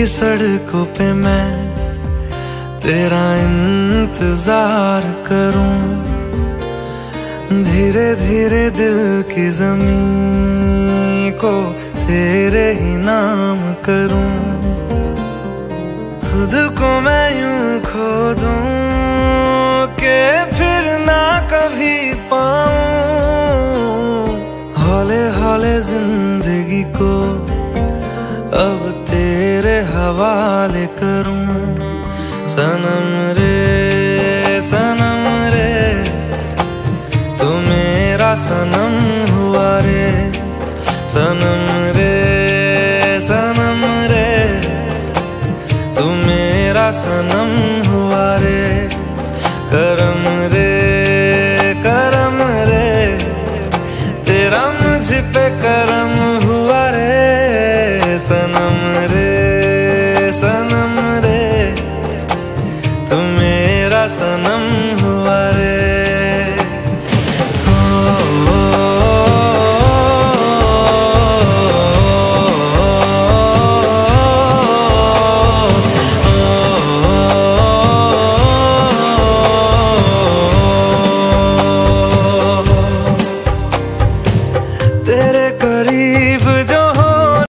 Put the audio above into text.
सड़कों पे मैं तेरा इंतजार करूं, धीरे धीरे दिल की ज़मीं को तेरे ही नाम करूं। खुद को मैं यूं खो दूं कि फिर ना कभी पाऊं, हौले हौले जिंदगी को अब तेरे हवाले करूं। सनम रे तू मेरा सनम हुआ रे, सनम रे तू मेरा सनम हुआ रे, करम रे